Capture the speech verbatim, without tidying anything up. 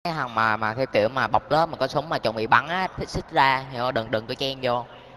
cái thằng mà mà theo kiểu mà bọc lớp mà có súng mà chuẩn bị bắn á, thích xích ra, hiểu không? Đừng đừng có chen vô.